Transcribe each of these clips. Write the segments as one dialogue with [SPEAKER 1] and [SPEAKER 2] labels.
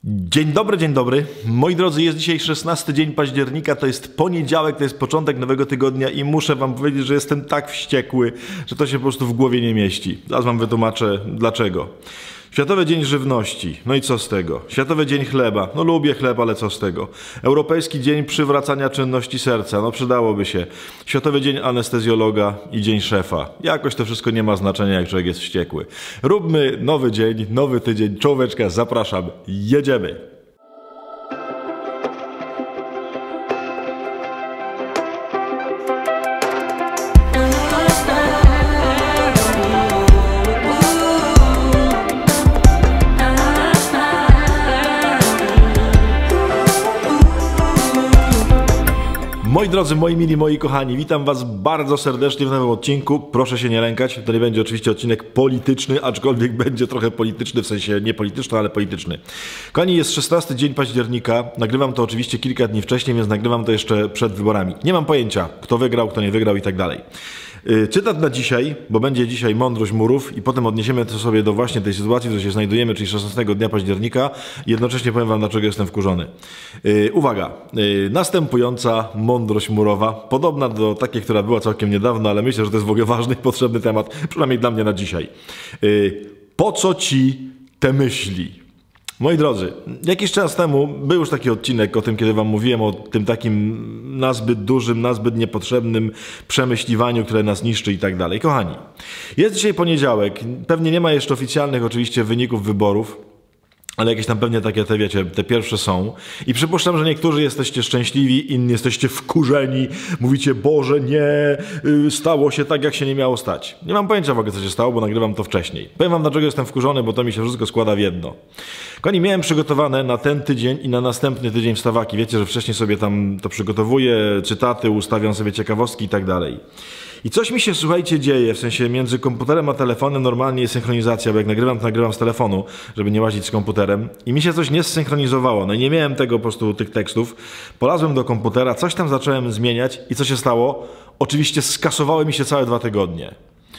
[SPEAKER 1] Dzień dobry, dzień dobry. Moi drodzy, jest dzisiaj 16 dzień października, to jest poniedziałek, to jest początek nowego tygodnia i muszę wam powiedzieć, że jestem tak wściekły, że to się po prostu w głowie nie mieści. Zaraz wam wytłumaczę dlaczego. Światowy Dzień Żywności, no i co z tego? Światowy Dzień Chleba, no lubię chleb, ale co z tego? Europejski Dzień Przywracania Czynności Serca, no przydałoby się. Światowy Dzień Anestezjologa i Dzień Szefa. Jakoś to wszystko nie ma znaczenia, jak człowiek jest wściekły. Róbmy nowy dzień, nowy tydzień. Czołóweczka, zapraszam, jedziemy! Moi drodzy, moi mili, moi kochani, witam was bardzo serdecznie w nowym odcinku. Proszę się nie lękać, to nie będzie oczywiście odcinek polityczny, aczkolwiek będzie trochę polityczny, w sensie nie polityczny, ale polityczny. Kochani, jest 16 dzień października, nagrywam to oczywiście kilka dni wcześniej, więc nagrywam to jeszcze przed wyborami. Nie mam pojęcia, kto wygrał, kto nie wygrał i tak dalej. Cytat na dzisiaj, bo będzie dzisiaj mądrość murów i potem odniesiemy to sobie do właśnie tej sytuacji, w której się znajdujemy, czyli 16 dnia października. Jednocześnie powiem wam, dlaczego jestem wkurzony. Uwaga, następująca mądrość murowa, podobna do takiej, która była całkiem niedawno, ale myślę, że to jest w ogóle ważny i potrzebny temat, przynajmniej dla mnie na dzisiaj. Po co ci te myśli? Moi drodzy, jakiś czas temu był już taki odcinek o tym, kiedy wam mówiłem o tym takim nazbyt dużym, nazbyt niepotrzebnym przemyśliwaniu, które nas niszczy i tak dalej. Kochani, jest dzisiaj poniedziałek, pewnie nie ma jeszcze oficjalnych oczywiście wyników wyborów, ale jakieś tam pewnie takie, te wiecie, te pierwsze są. I przypuszczam, że niektórzy jesteście szczęśliwi, inni jesteście wkurzeni. Mówicie, Boże, nie, stało się tak, jak się nie miało stać. Nie mam pojęcia w ogóle, co się stało, bo nagrywam to wcześniej. Powiem wam, dlaczego jestem wkurzony, bo to mi się wszystko składa w jedno. Kochani, miałem przygotowane na ten tydzień i na następny tydzień wstawaki. Wiecie, że wcześniej sobie tam to przygotowuję, cytaty, ustawiam sobie ciekawostki i tak dalej. I coś mi się, słuchajcie, dzieje, w sensie między komputerem a telefonem normalnie jest synchronizacja, bo jak nagrywam, to nagrywam z telefonu, żeby nie łazić z komputerem. I mi się coś nie zsynchronizowało, no i nie miałem tego po prostu, tych tekstów. Polazłem do komputera, coś tam zacząłem zmieniać i co się stało? Oczywiście skasowały mi się całe 2 tygodnie.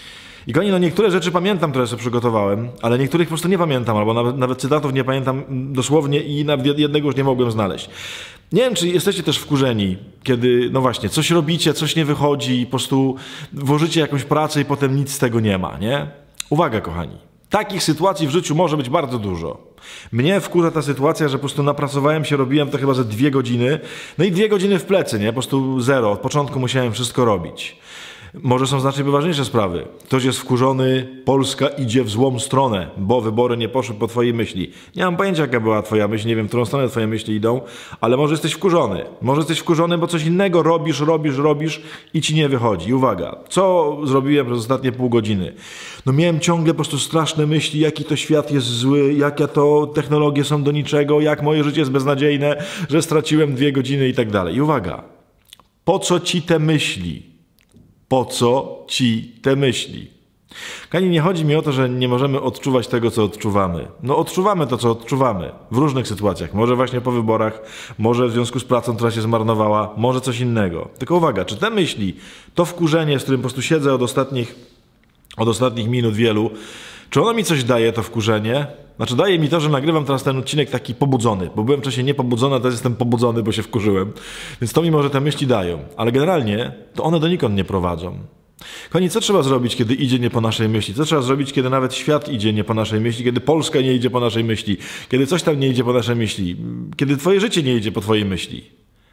[SPEAKER 1] I kochani, no niektóre rzeczy pamiętam, które sobie przygotowałem, ale niektórych po prostu nie pamiętam, albo nawet cytatów nie pamiętam dosłownie i nawet jednego już nie mogłem znaleźć. Nie wiem, czy jesteście też wkurzeni, kiedy, no właśnie, coś robicie, coś nie wychodzi i po prostu włożycie jakąś pracę i potem nic z tego nie ma, nie? Uwaga, kochani. Takich sytuacji w życiu może być bardzo dużo. Mnie wkurza ta sytuacja, że po prostu napracowałem się, robiłem to chyba ze 2 godziny, no i 2 godziny w plecy, nie? Po prostu zero. Od początku musiałem wszystko robić. Może są znacznie poważniejsze sprawy. Ktoś jest wkurzony, Polska idzie w złą stronę, bo wybory nie poszły po twojej myśli. Nie mam pojęcia, jaka była twoja myśl, nie wiem, w którą stronę twoje myśli idą, ale może jesteś wkurzony. Może jesteś wkurzony, bo coś innego robisz i ci nie wychodzi. I uwaga, co zrobiłem przez ostatnie pół godziny? No miałem ciągle po prostu straszne myśli, jaki to świat jest zły, jakie to technologie są do niczego, jak moje życie jest beznadziejne, że straciłem 2 godziny i tak dalej. I uwaga, po co ci te myśli? Po co ci te myśli? Kochani, nie chodzi mi o to, że nie możemy odczuwać tego, co odczuwamy. No odczuwamy to, co odczuwamy w różnych sytuacjach. Może właśnie po wyborach, może w związku z pracą, która się zmarnowała, może coś innego. Tylko uwaga, czy te myśli, to wkurzenie, z którym po prostu siedzę od ostatnich minut wielu, czy ono mi coś daje, to wkurzenie? Znaczy daje mi to, że nagrywam teraz ten odcinek taki pobudzony, bo byłem wcześniej niepobudzony, a teraz jestem pobudzony, bo się wkurzyłem. Więc to mi może te myśli dają. Ale generalnie to one donikąd nie prowadzą. Kochani, co trzeba zrobić, kiedy idzie nie po naszej myśli? Co trzeba zrobić, kiedy nawet świat idzie nie po naszej myśli? Kiedy Polska nie idzie po naszej myśli? Kiedy coś tam nie idzie po naszej myśli? Kiedy twoje życie nie idzie po twojej myśli?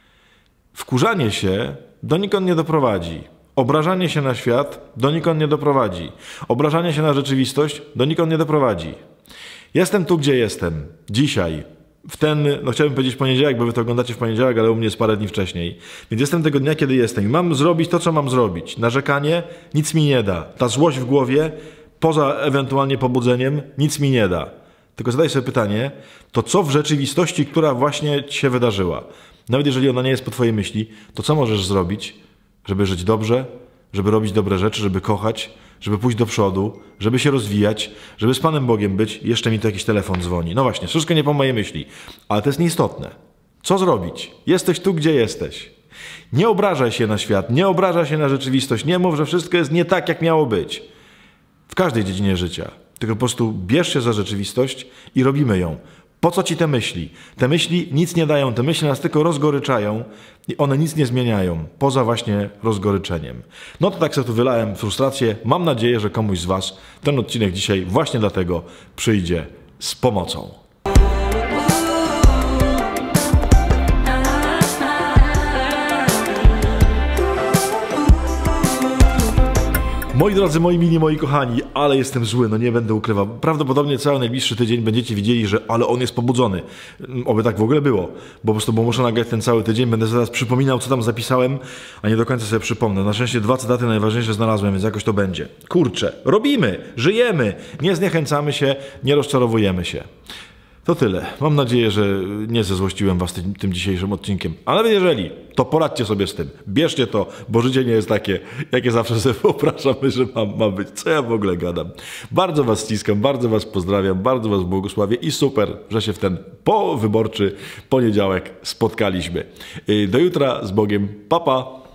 [SPEAKER 1] Wkurzanie się donikąd nie doprowadzi. Obrażanie się na świat donikąd nie doprowadzi. Obrażanie się na rzeczywistość donikąd nie doprowadzi. Jestem tu, gdzie jestem. Dzisiaj. W ten, no chciałbym powiedzieć poniedziałek, bo wy to oglądacie w poniedziałek, ale u mnie jest parę dni wcześniej. Więc jestem tego dnia, kiedy jestem. I mam zrobić to, co mam zrobić. Narzekanie nic mi nie da. Ta złość w głowie, poza ewentualnie pobudzeniem, nic mi nie da. Tylko zadaj sobie pytanie, to co w rzeczywistości, która właśnie ci się wydarzyła? Nawet jeżeli ona nie jest po twojej myśli, to co możesz zrobić, żeby żyć dobrze, żeby robić dobre rzeczy, żeby kochać, żeby pójść do przodu, żeby się rozwijać, żeby z Panem Bogiem być. Jeszcze mi tu jakiś telefon dzwoni. No właśnie, wszystko nie po mojej myśli, ale to jest nieistotne. Co zrobić? Jesteś tu, gdzie jesteś. Nie obrażaj się na świat, nie obrażaj się na rzeczywistość, nie mów, że wszystko jest nie tak, jak miało być. W każdej dziedzinie życia. Tylko po prostu bierz się za rzeczywistość i robimy ją. Po co ci te myśli? Te myśli nic nie dają, te myśli nas tylko rozgoryczają i one nic nie zmieniają, poza właśnie rozgoryczeniem. No to tak sobie tu wylałem frustrację. Mam nadzieję, że komuś z was ten odcinek dzisiaj właśnie dlatego przyjdzie z pomocą. Moi drodzy, moi mili, moi kochani, ale jestem zły, no nie będę ukrywał. Prawdopodobnie cały najbliższy tydzień będziecie widzieli, że ale on jest pobudzony. Oby tak w ogóle było, po bo muszę nagrać ten cały tydzień, będę zaraz przypominał, co tam zapisałem, a nie do końca sobie przypomnę. Na szczęście 2 cytaty najważniejsze znalazłem, więc jakoś to będzie. Kurczę, robimy, żyjemy, nie zniechęcamy się, nie rozczarowujemy się. To tyle. Mam nadzieję, że nie zezłościłem was tym dzisiejszym odcinkiem. Ale jeżeli, to poradźcie sobie z tym. Bierzcie to, bo życie nie jest takie, jakie zawsze sobie wyobrażamy, że ma być. Co ja w ogóle gadam? Bardzo was ściskam, bardzo was pozdrawiam, bardzo was błogosławię i super, że się w ten powyborczy poniedziałek spotkaliśmy. Do jutra, z Bogiem. Pa, pa!